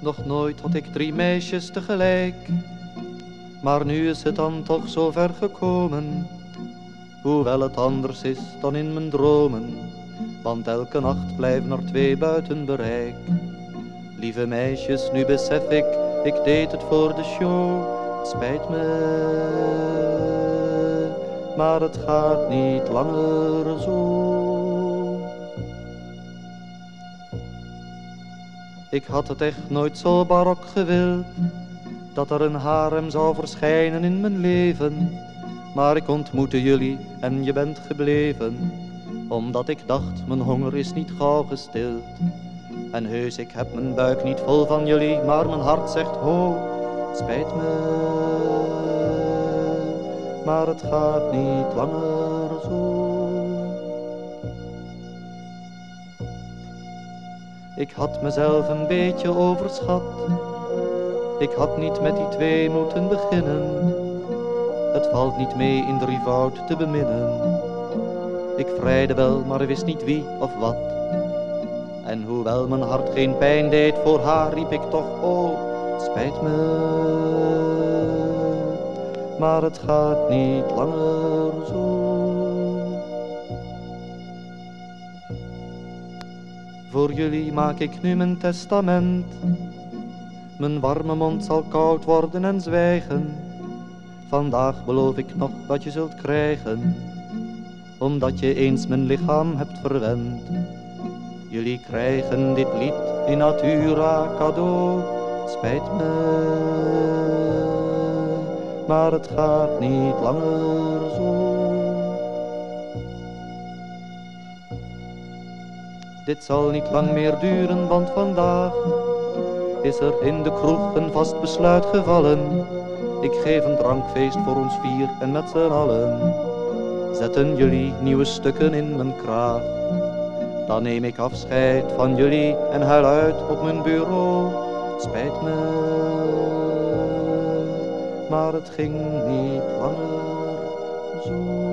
Nog nooit had ik 3 meisjes tegelijk, maar nu is het dan toch zo ver gekomen. Hoewel het anders is dan in mijn dromen, want elke nacht blijven er 2 buiten bereik. Lieve meisjes, nu besef ik deed het voor de show. Het spijt me, maar het gaat niet langer zo. Ik had het echt nooit zo barok gewild, dat er een harem zou verschijnen in mijn leven. Maar ik ontmoette jullie en je bent gebleven, omdat ik dacht mijn honger is niet gauw gestild. En heus, ik heb mijn buik niet vol van jullie, maar mijn hart zegt ho, spijt me, maar het gaat niet langer zo. Ik had mezelf een beetje overschat, ik had niet met die 2 moeten beginnen. Het valt niet mee in 3-voud te beminnen. Ik vrijde wel, maar wist niet wie of wat. En hoewel mijn hart geen pijn deed voor haar, riep ik toch, oh, spijt me, maar het gaat niet langer zo. Voor jullie maak ik nu mijn testament. Mijn warme mond zal koud worden en zwijgen. Vandaag beloof ik nog wat je zult krijgen, omdat je eens mijn lichaam hebt verwend. Jullie krijgen dit lied in natura cadeau. Spijt me, maar het gaat niet langer zo. Dit zal niet lang meer duren, want vandaag is er in de kroeg een vast besluit gevallen. Ik geef een drankfeest voor ons 4 en met z'n allen zetten jullie nieuwe stukken in mijn kraag. Dan neem ik afscheid van jullie en huil uit op mijn bureau. Spijt me, maar het ging niet langer zo.